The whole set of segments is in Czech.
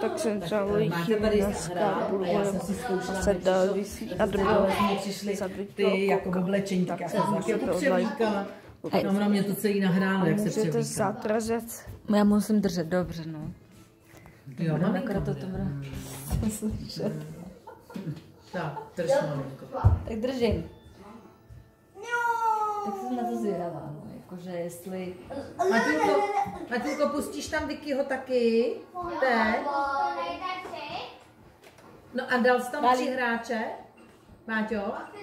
tak jsem třeba dneska budu se dál vysít a druhého ty jako oblečení, tak já jsem taky potřebníka. No, na mě to celý nahrálo, jak se převíká. Můžete zatržet. Já musím držet dobře, no. Jo, maminko. To bude slyšet. Tak, drž maminko. Tak držím. Tak jsem na to zvědavá, no. Jakože jestli... Matýlko, pustíš tam Vickyho taky? Teď? No a dal jsi tam 3 hráče? Máťo?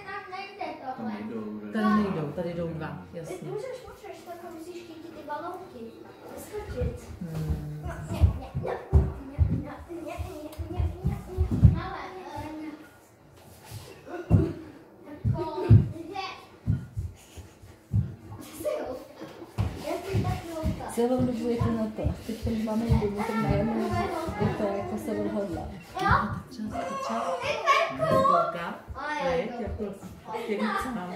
Tady nejdou, tady jdou 2, jasně. Ty můžeš, tak musíš chytit ty balónky. Vyskočit. Celou dobu je to na to. Teď když máme dobu, tak najednou je to jako se odhodla. Matýlka, veď, jako který sám.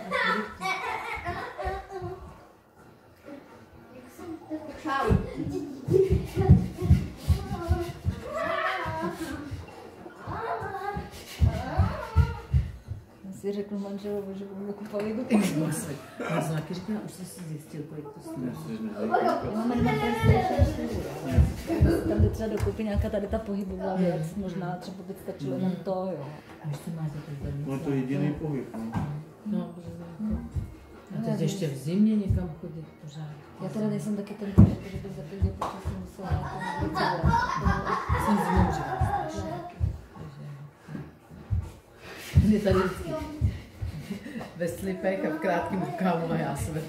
Já si řeknu manželovi, že budu kupovat do kuchy. Já jsem taky říkala, už jsi si zjistil, kolik to stojí. Máme na PlayStation 4. Tam by třeba dokupit nějaká tady ta pohybová věc, možná třeba by stačilo jenom to, jo. A ještě máte tady No to je jediný pohyb, no. A teď ještě v zimě někam chodit pořád. Já teda nejsem taky ten typ, že bych za každý počasí musela jako něco Jsem zmouřila strašně. Mě tady ve slipech a v krátkým rukávu a já jsem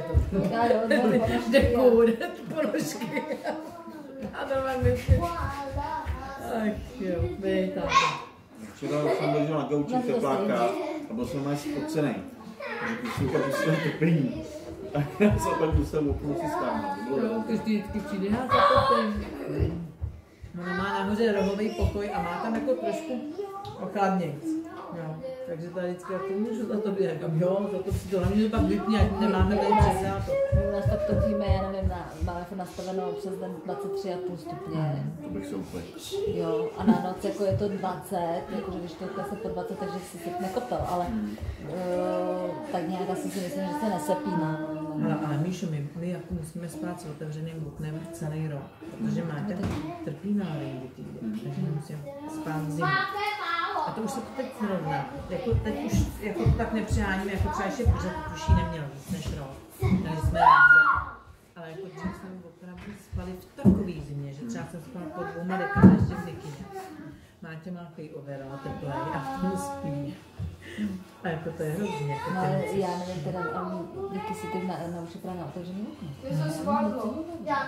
dekur, ponožky. A doma myšli. Ach jo, bej tam. Včera jsem ležel na gauči tepláka a byl jsem máš spocený. Když jsem to pustil topení, tak já jsem pak musel okno si stáhnout. Každý vždycky přijde, já to topím. Ona má nahoře rohový pokoj a má tam jako trošku ochladnějc. Jo, takže tady vždycky jako můžu za to být, jo, za to přijde, hlavně, že pak vypně, ať nemáme tady přezáto. U nás tak topíme, já nevím, máme jako nastaveno přes den 23,5 stupně. To bych se úplně. Jo, a na noc jako je to 20, jakože když to je po 20, takže si sypne kotel, ale tak nějak asi si myslím, že se nesepíná. Ale Míšo, my jako musíme spát s otevřeným oknem celý rok, protože máte trpí náringy, takže musím spát v zimě. A to už se to teď srovná. Jako teď už jako to tak nepřeháníme, jako třeba ještě pořád už jí neměl víc než rok. Takže jsme rádi. Ale jako třeba jsme opravdu spali v takový zimě, že třeba jsem spala pod 2 dekami ještě v mikině. Máte má takový overall teplej a v tom spí. A jako to je hrozně. No ale já nevím teda, díky si teď naučí právě na otevřený okno.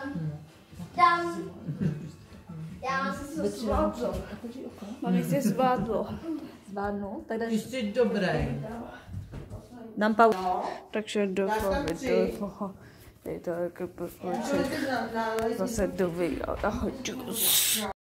Já jsem se zvládlo. Mami se zvládlo. Zvládnu? Tak Ty jsi dobrý. dám pauzu. Takže doufám, že to je to jako zase do videa. Ahoj.